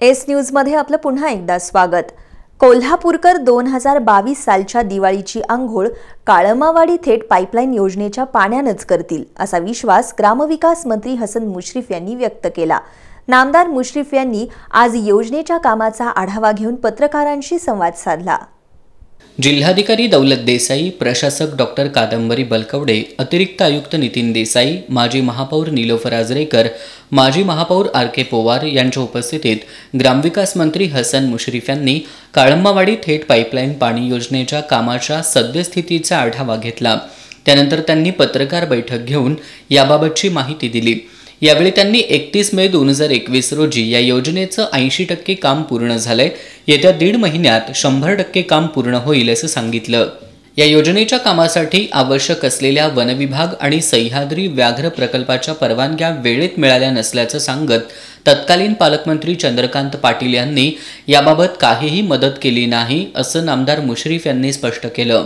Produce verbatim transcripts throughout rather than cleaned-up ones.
S न्यूजमध्ये आपलं पुन्हा एकदा स्वागत। कोल्हापूरकर दोन हजार बावीस सालच्या दिवाळीची आंघोळ काळमावाडी थेट पाईपलाईन योजनेच्या पाण्यानंच करतील असा विश्वास ग्रामविकास मंत्री हसन मुश्रीफ यांनी व्यक्त केला। नामदार मुश्रीफ यांनी आज योजनेच्या कामाचा आढावा घेऊन पत्रकारांशी संवाद साधला। जिल्हाधिकारी दौलत देसाई, प्रशासक डॉक्टर कादंबरी बलकवडे, अतिरिक्त आयुक्त नितीन देसाई, माजी महापौर नीलोफर आजरेकर, माजी महापौर आर के पोवार यांच्या उपस्थितीत ग्रामविकास मंत्री हसन मुश्रीफ यांनी काळंबावाडी थेट पाईपलाईन पाणी योजनेच्या कामाच्या सद्यस्थितीचा आढावा घेतला। त्यानंतर त्यांनी पत्रकार बैठक घेऊन याबाबतची माहिती दिली। यावेळी त्यांनी एकतीस मे दोन हजार एकवीस रोजी या योजनेचं ऐंशी टक्के काम पूर्ण झालंय। येत्या दीड महिन्यात शंभर टक्के काम पूर्ण होईल असं सांगितलं। या योजनेच्या कामासाठी आवश्यक असलेल्या वनविभाग आणि सह्याद्री व्याघ्र प्रकल्पाच्या परवानग्या वेळेत मिळाल्या नसल्याचं सांगत तत्कालीन पालकमंत्री चंद्रकांत पाटील यांनी याबाबत काहीही मदत केली नाही असं नामदार मुश्रीफ यांनी स्पष्ट केलं।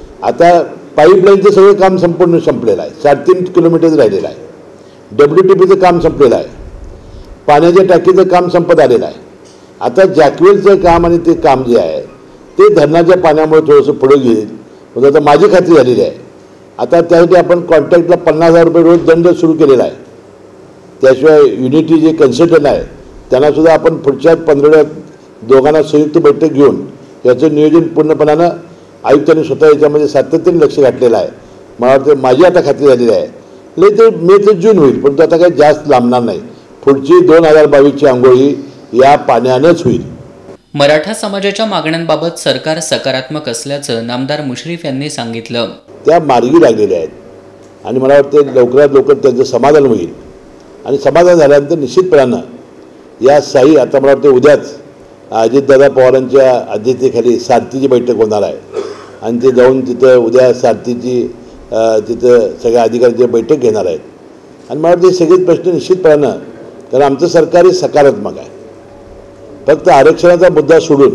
आता पाईपलाईनचं सगळं काम संपूर्ण संपलेलं आहे। साडेतीन किलोमीटर राहिलेलं आहे। डब्ल्यू टी पीचं काम संपलेलं आहे। पाण्याच्या टाकीचं काम संपत आलेलं आहे। आता जॅकवेलचं काम आणि ते काम जे आहे ते धरणाच्या पाण्यामुळे थोडंसं पुढे घेईल, म्हणजे आता माझी खात्री झालेली आहे। आता त्यासाठी आपण कॉन्ट्रॅक्टला पन्नास हजार रुपये रोज दंड सुरू केलेला आहे। त्याशिवाय युनिटी जे कन्सल्टंट आहे त्यांनासुद्धा आपण पुढच्या पंधरवड्यात दोघांना संयुक्त बैठक घेऊन याचं नियोजन पूर्णपणानं आयुक्तांनी स्वतः याच्यामध्ये सातत्याने लक्ष घातलेलं आहे। मला वाटतं माझी आता खात्री झालेली आहे लय ते मे ते जून होईल, पण आता काही जास्त लांबणार नाही। पुढची दोन हजार बावीसची आंघोळी या पाण्यानंच होईल। मराठा समाजाच्या मागण्यांबाबत सरकार सकारात्मक असल्याचं नामदार मुश्रीफ यांनी सांगितलं। त्या मार्गी लागलेल्या आहेत आणि मला वाटतं लवकरात लवकर त्यांचं समाधान होईल आणि समाधान झाल्यानंतर निश्चितपणानं या साई आता मला वाटतं उद्याच अजितदादा पवारांच्या अध्यक्षतेखाली सारथीची बैठक होणार आहे आणि ते जाऊन तिथं उद्या सारथीची तिथं सगळ्या अधिकाऱ्यांची बैठक घेणार आहेत आणि मला वाटतं सगळेच प्रश्न निश्चितपणानं, कारण आमचं सरकार हे सकारात्मक आहे। फक्त आरक्षणाचा मुद्दा सोडून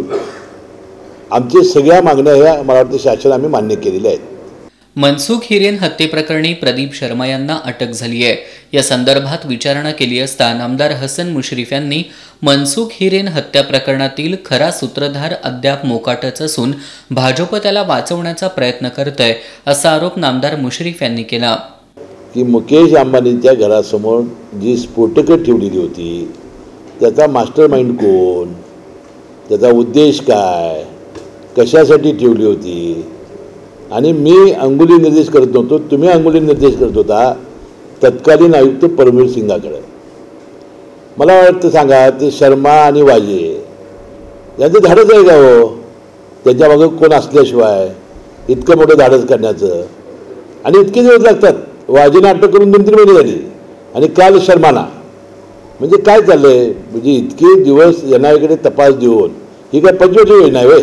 आमच्या सगळ्या मागण्या ह्या मला वाटतं शासन आम्ही मान्य केलेल्या आहेत। मनसुख हिरेन हत्येप्रकरणी प्रदीप शर्मा यांना अटक झाली आहे। या संदर्भात विचारणा केली असता नामदार हसन मुश्रीफ यांनी मनसुख हिरेन हत्या प्रकरणातील खरा सूत्रधार अद्याप मोकाटच असून भाजप त्याला वाचवण्याचा प्रयत्न करतोय असा आरोप नामदार मुश्रीफ यांनी केला। की मुकेश अंबानींच्या घरासमोर जी स्फोटकं ठेवलेली होती त्याचा मास्टर माइंड कोण, त्याचा उद्देश काय, कशासाठी ठेवली होती आणि मी अंगुली निर्देश करत नव्हतो, तुम्ही अंगुली निर्देश करत होता तत्कालीन आयुक्त परमवीर सिंगाकडे। मला वाटतं सांगा ते शर्मा आणि वाजे यांचं धाडस आहे का हो? त्यांच्या मागं कोण असल्याशिवाय इतकं मोठं धाडस करण्याचं आणि इतके दिवस लागतात। वाजेने अटक करून दोन तीन महिने झाली आणि काल शर्माना, म्हणजे काय चाललंय? म्हणजे इतके दिवस यांना इकडे तपास देऊन ही काय पंचवटी योजना आहे?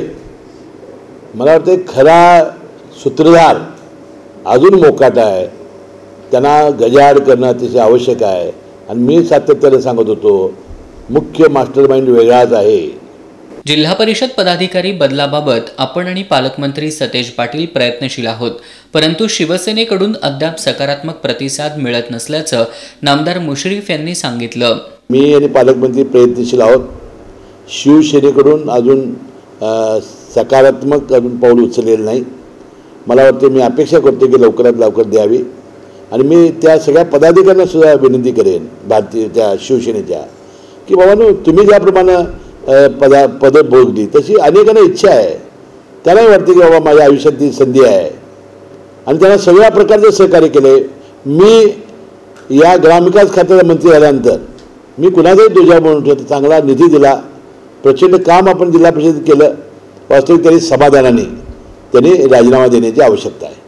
मला वाटतं खरा सूत्रधार अजून मोकाट आहे, त्यांना गजाआड करणं अतिशय आवश्यक आहे आणि मी सातत्याने सांगत होतो मुख्य मास्टर माइंड वेगळाच आहे। जिल्हा परिषद पदाधिकारी बदलाबाबत आपण आणि पालकमंत्री सतेज पाटील प्रयत्नशील आहोत, परंतु शिवसेनेकडून अद्याप सकारात्मक प्रतिसाद मिळत नसल्याचं नामदार मुश्रीफ यांनी सांगितलं। मी आणि पालकमंत्री प्रयत्नशील आहोत। शिवसेनेकडून अजून सकारात्मक अजून पाऊल उचललेलं नाही। मला वाटतं मी अपेक्षा करतो की लवकरात लवकर द्यावी आणि मी त्या सगळ्या पदाधिकाऱ्यांना सुद्धा विनंती करेन भारतीय त्या शिवसेनेच्या की बाबांनो तुम्ही ज्याप्रमाणे पदा पदं भोगली तशी अनेकांना इच्छा आहे, त्यालाही वाटते की बाबा माझ्या आयुष्यात ती संधी आहे आणि त्यांना सगळ्या प्रकारचं सहकार्य केले। मी या ग्रामविकास खात्याचा मंत्री झाल्यानंतर मी कुणाचाही तुझ्या म्हणून ठेवतो, चांगला निधी दिला, प्रचंड काम आपण जिल्हा परिषदेत केलं। वास्तविक तरी समाधानाने त्यांनी राजीनामा देण्याची आवश्यकता आहे।